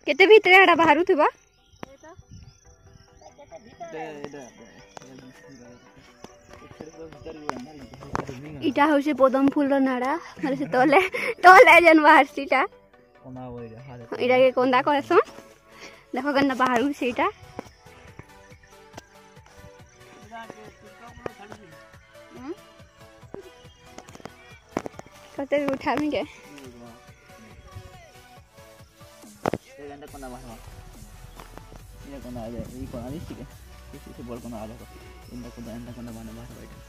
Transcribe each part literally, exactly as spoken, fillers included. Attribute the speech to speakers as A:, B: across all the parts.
A: केते भीतर एडा बाहरु थबा इटा होसे पदम फूल रो नाड़ा माने से तले तले जन बाहर सीटा कोना होइरा हां इटा के कोंदा कहसन देखो गन्ना बाहरु सीटा कते उठामी के ये गंदा कोना बाहर ये कोना आ जाए ये कोना नहीं ठीक है इसी से बोल कोना आ जाएगा इंदा कोना इंदा कोना बाहर बाहर बैठ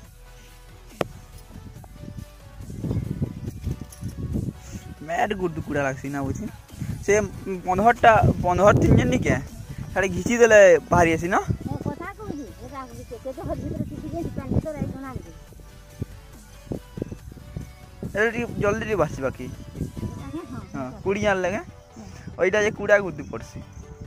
A: मैड गुड कुड़ा लागसी ना बुझी से पंद्रह टा पंद्रह तीन जन के सारे घिची देले बाहरी आसी ना कथा कहू एका के तो हर भीतर सीधी जे पानी तो राई कोना ए जल्दी बासी बाकी हां कुड़ी जान लगे ओइटा जे कुड़ा गुद्दी पड़सी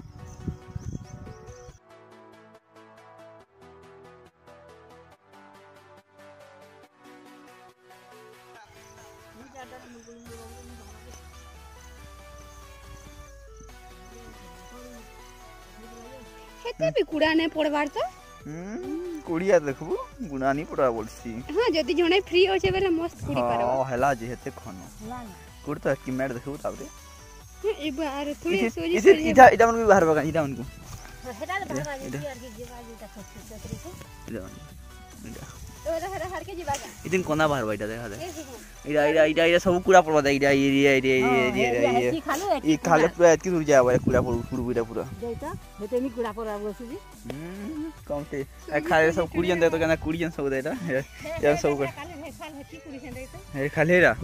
A: हेते भी कुड़ा ने पड़वार तो हम कुड़िया देखबू गुना नहीं पड़वा बोलसी हां जदी जणे फ्री होचे बेले मस्त कुड़ी करबो हां हला जे हेते खनो कुड़ तो की मैड देखबू ताबरे ए बार थोड़ी सोरी सोरी इटा इटा मन भी बाहर बगा इटा मन को हेटा बाहर आगे यार की जीवा जीता खस छतरी को इटा तो हर हर के जीवा इदिन कोना बाहर बैठा देखा दे इटा इटा इटा इटा सब कुड़ा पड़वा दे इटा ये ये ये ये ई खाले पूरा की दूर जावे कुड़ा पूरा पूरा पूरा देता हेते मी कुड़ा पड़वा बसु जी हम कौन से खाले सब कुड़ियन दे तो कहना कुड़ियन सब देता ये सब कर खाले खाल हटी कुड़ियन देता हे खालेरा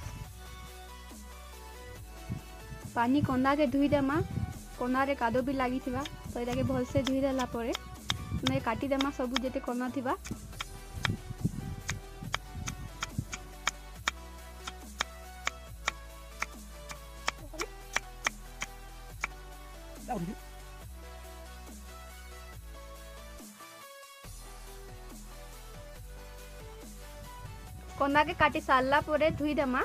A: पानी कोंदा के धुई देमा कोना रे कादो भी लागी थिबा तो एटा के भल से धुई देला परे ने काटी देमा सब जेते कोना थिबा कोना के काटी सारला परे धुई देमा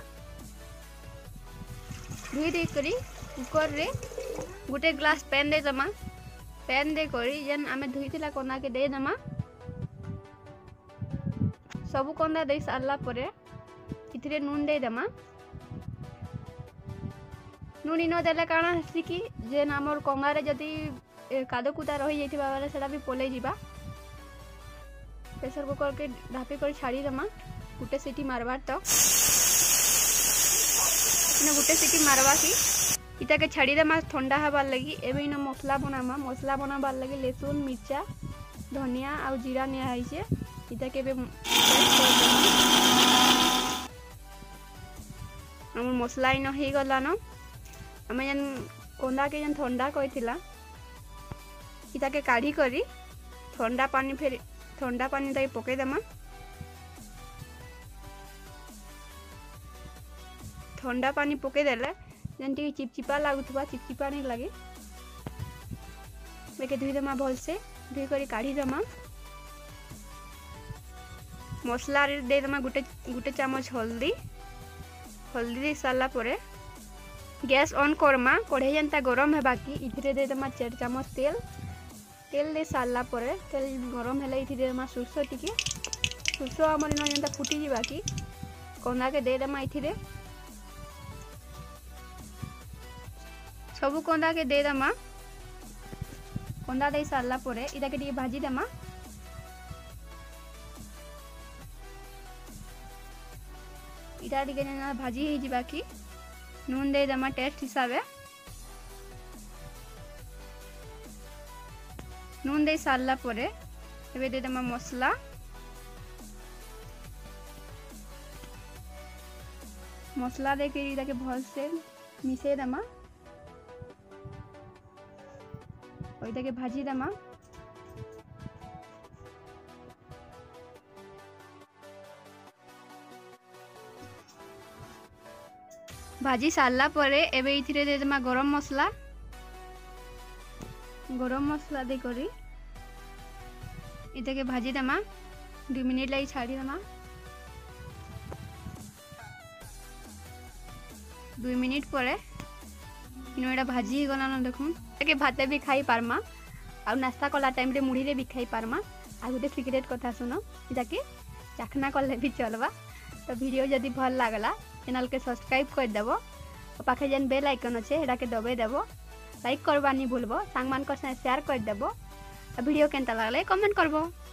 A: धुई दे करी कुकर रे गुटे ग्लास पेन दे दमा पेन दे करी जन आमे धुई थिला कोना के दे दमा सब कोना दे सारला परे इथरे नून दे दमा नून इनो देले काना हसी की जे हमर कोंगा रे जदी कादो कुदा रही जाइथिबा वाला सेटा भी पोले जीबा प्रेशर कुकर के ढापी कर छाड़ी दमा गुटे सीटी मारबार तो ने गुटे सीटी मारबा की इटा के छाड़ी देमा ठंडा हबार लगी एबे इनो मसला बनामा मसला बनाबार लगी लहसुन मिर्चा धनिया आ जीरा ने आइছে इटा के बे हम मसला इनो हे गला न हम जन कोंदा के जन ठंडा कइथिला इटा के काढ़ी करी ठंडा पानी फेर ठंडा पानी दई पके देमा ठंडा पानी पके देले जंती चिपचिपा लागुथबा चिपचिपा नहीं लागे बेके धुई देमा भल से धुई करी काढ़ी देमा मसला रे दे देमा गुटे गुटे चम्मच हल्दी हल्दी दे साला परे गैस ऑन करमा कढ़ाई जनता गरम है बाकी इथरे दे देमा चार चम्मच तेल तेल दे साला परे तेल गरम हेले इथि दे देमा सुरसो टिके सुरसो हमर न जनता फुटी जी बाकी कोना के दे देमा इथि सबु कोंदा के दे दमा कोंदा दे सारला परे इटा के टिके भाजी देमा इटा टिके ना भाजी हे जी बाकी नून दे दमा टेस्ट हिसाबे नून दे सारला परे एबे दे दमा मसला मसला दे के इटा के भल से मिसे दमा ओइटा के भाजी देमा भाजी सारला परे एबे इथिरे दे देमा गरम मसला गरम मसला दे करी इटा के भाजी देमा दो मिनिट लाई छाड़ी देमा दो मिनिट परे
B: इनो एटा भाजी गला न देखुन के भाते भी खाई पारमा आ नाश्ता कला टाइम रे मुढ़ी रे भी खाई पारमा आ गोटे सिक्रेट कथा सुनो जाके चाखना कले भी चलबा। तो वीडियो जदि भल लागला चैनल के सब्सक्राइब कर देबो और पाखे जेन बेल आइकन अच्छे हेडा के दबे देबो लाइक करबा नहीं भूलबो सांग मान को शेयर कर देबो वीडियो केनता लागले कमेंट करबो।